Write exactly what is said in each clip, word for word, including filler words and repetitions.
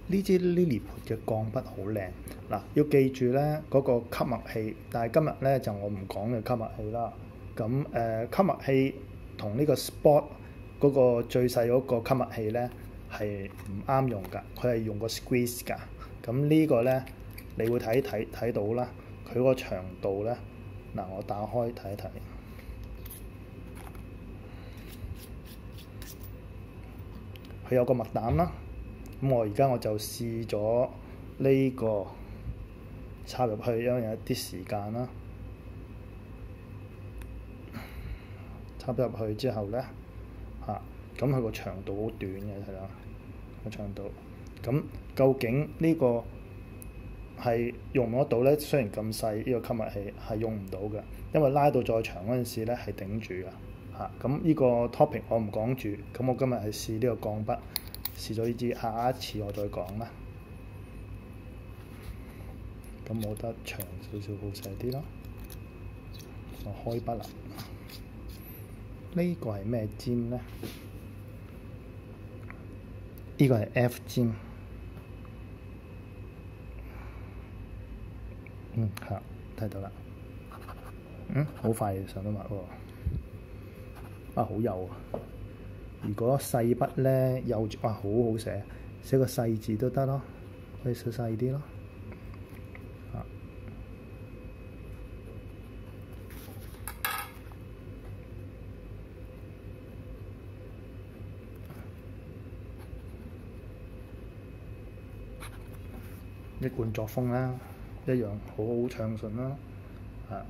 呢支 Lilliput 嘅鋼筆好靚嗱，要記住咧嗰、那個吸墨器，但係今日咧就我唔講嘅吸墨器啦。咁誒、呃、吸墨器同呢個 Sport 嗰個最細嗰個吸墨器咧係唔啱用㗎，佢係用個 squeeze 㗎。咁呢個咧你會睇睇睇到啦，佢個長度咧嗱，我打開睇一睇，佢有個墨膽啦。咁我而家我就試咗呢個插入去，因為有一啲時間啦。插入去之後咧，嚇咁佢個長度好短嘅，睇下個長度。咁究竟呢個係用唔得到咧？雖然咁細，呢個吸墨器係用唔到嘅，因為拉到再長嗰陣時咧係頂住㗎。嚇咁呢個 topic 我唔講住，咁我今日係試呢個鋼筆。試咗呢支，下一次我再講啦。咁我覺得長少少好寫啲咯。我開筆啦。呢個係咩尖咧？呢個係 F 尖。嗯，嚇，睇到啦。嗯，好快上到墨喎。啊，好幼啊！如果細筆咧，幼住哇，好好寫，寫個細字都得咯，可以寫細啲咯。啊，一貫作風啦，一樣好好暢順啦。啊，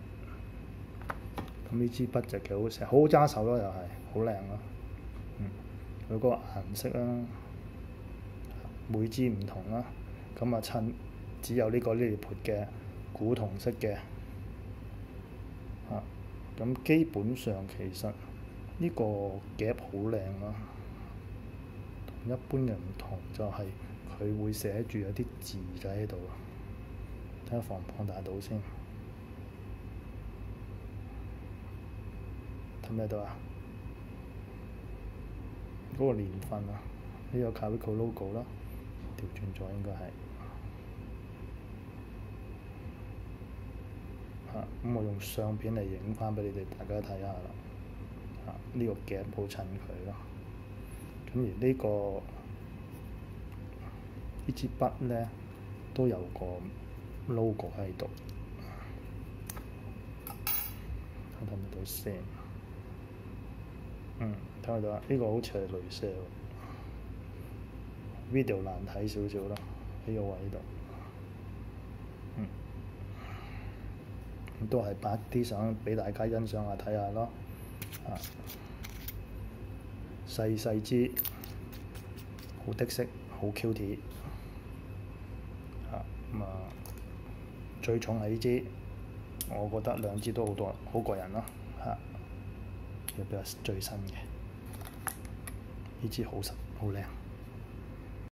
咁呢支筆就幾好寫，好好揸手咯，又係好靚咯。嗯，佢嗰個顏色啦，每支唔同啦，咁啊襯只有呢個 Lilliput 嘅古銅色嘅，啊，咁基本上其實呢個夾好靚咯，同一般嘅唔同就係佢會寫住有啲字仔喺度，睇下放唔放大到先，睇唔睇到啊？嗰個年份啊，呢個 Kaweco logo 啦，調轉咗應該係嚇。咁我用相片嚟影翻俾你哋大家睇下啦。嚇，呢個夾好襯佢咯。咁而呢個呢支筆咧都有個 logo 喺度，睇唔睇到先？嗯，睇唔睇到啊？呢、這個好似係鐳射喎 ，video 難睇少少啦，呢、這個位度。嗯，都係拍啲相俾大家欣賞下睇下咯。啊，細細支，好的色，好 cute。啊，咁啊，最重係呢支，我覺得兩支都好多好過癮咯。嚇、啊！比較最新嘅呢支好實好靚。